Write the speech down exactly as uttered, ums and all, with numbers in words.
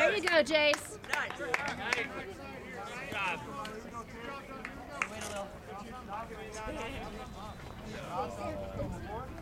There you go, Jace. Nice. Good job. Wait a little.